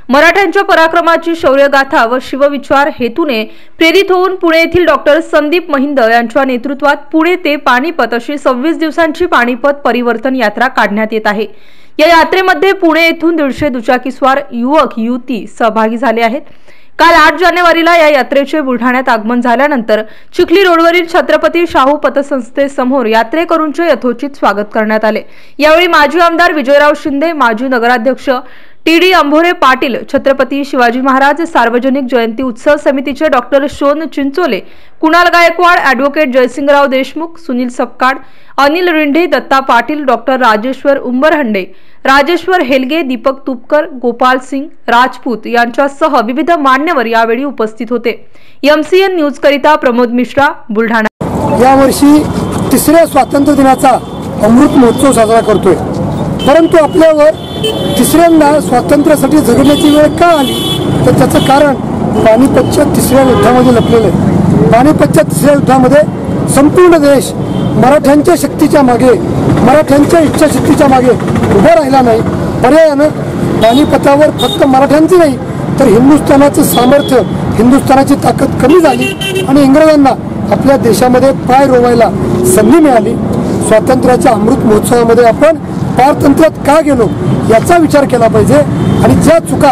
मराठ्यांच्या पराक्रमाची शौर्यगाथा व शिवविचार हेतूने प्रेरित होऊन पुणे येथील डॉक्टर संदीप महिंद यांच्या नेतृत्वात पुणे ते पानिपत अशी 26 दिवसांची पानिपत परिवर्तन यात्रा काढण्यात येत आहे। या यात्रेमध्ये पुणे येथून 150 दुचाकीस्वार युवक युवती सहभागी झाले आहेत। काल 8 जानेवारीला या यात्रेचे बुलढाण्यात आगमन झाल्यानंतर चिखली रोडवरील छत्रपती शाहू पतसंस्थेसमोर यात्रेकरूंचे यथोचित स्वागत करण्यात आले। यावेळी माजी आमदार विजयराव शिंदे, माजी नगराध्यक्ष टी.डी. अंभोरे पाटील, छत्रपती शिवाजी महाराज सार्वजनिक जयंती उत्सव समितीचे doctor Shon Chinchole, Kunal Gaikwad, advocate Jaisingrao Deshmukh, Sunil Sapkal, Anil Rindhe, Datta Patil, doctor Rajeshwar Umbarhande, Rajeshwar Helge, Deepak Tupkar, Gopal Singh Rajput यांच्यासह विविध मान्यवर यावेळी उपस्थित होते। MCN न्यूज करिता प्रमोद मिश्रा, बुलढाणा। यावर्षी तिसऱ्या स्वातंत्र्य दिनाचा अमृत महोत्सव साजरा करतोय, परंतु आपल्यावर तिसऱ्यांदा स्वातंत्र्यासाठी झगडण्याची वेळ का आली तर त्याचं कारण पानिपतच्या तिसऱ्या युद्धामध्ये लपलेलं आहे। पानिपतच्या तिसऱ्या युद्धामध्ये संपूर्ण देश मराठ्यांच्या शक्तीच्या मागे, मराठ्यांच्या इच्छाशक्तीच्या मागे उभा राहिला नाही। पर्यायानं पानिपतावर फक्त मराठ्यांचं नाही तर हिंदुस्थानाचं सामर्थ्य, हिंदुस्थानाची ताकद कमी झाली आणि इंग्रजांना आपल्या देशामध्ये पाय रोवायला संधी मिळाली। स्वातंत्र्याच्या अमृत महोत्सवामध्ये आपण पारतंत्र्यात का गेलो याचा विचार केला पाहिजे आणि ज्या चुका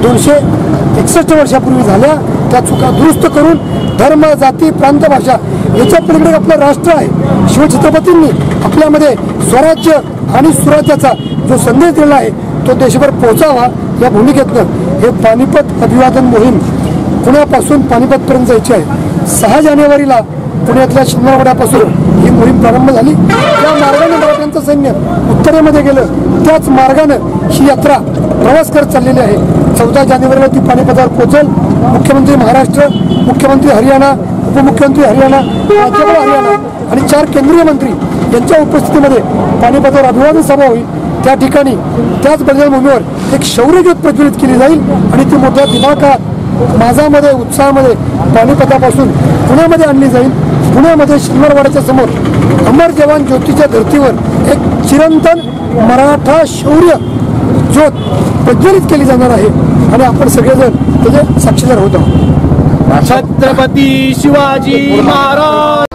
261 वर्षापूर्वी झाल्या त्या चुका दुरुस्त करून धर्म, जाती, प्रांत, भाषा याच्या पलीकडे आपलं राष्ट्र आहे। शिवछत्रपतींनी आपल्यामध्ये स्वराज्य आणि सुराज्याचा जो संदेश दिला आहे तो देशभर पोहोचावा या भूमिकेतनं हे पानिपत अभिवादन मोहीम पुण्यापासून पानिपतपर्यंत जायची आहे। 6 जानेवारीला पुण्यातल्या शिंगणावाड्यापासून ही मोहीम प्रारंभ झाली। त्या मार्गाने मराठ्यांचं सैन्य उत्तरेमध्ये गेलं, त्याच मार्गानं ही यात्रा प्रवास करत चाललेली आहे। 14 जानेवारीला ती पानिपतावर पोहोचेल। मुख्यमंत्री महाराष्ट्र, मुख्यमंत्री हरियाणा, उपमुख्यमंत्री हरियाणा, राज्यपाल हरियाणा आणि 4 केंद्रीय मंत्री यांच्या उपस्थितीमध्ये पानिपतावर अभिवादन सभा होईल। त्या ठिकाणी त्याच बलिदानभूमीवर एक शौर्यज्योत प्रज्वलित केली जाईल आणि ती मोठ्या दिमाखात, माझामध्ये, उत्साहामध्ये पानिपतापासून पुण्यामध्ये आणली जाईल। पुण्यामध्ये शिंगणावाड्याच्या समोर अमर जवान ज्योतीच्या धर्तीवर एक चिरंतन मराठा शौर्य ज्योत प्रज्वलित केली जाणार आहे आणि आपण सगळेजण त्याचे साक्षीदार होत आहोत। छत्रपती शिवाजी महाराज।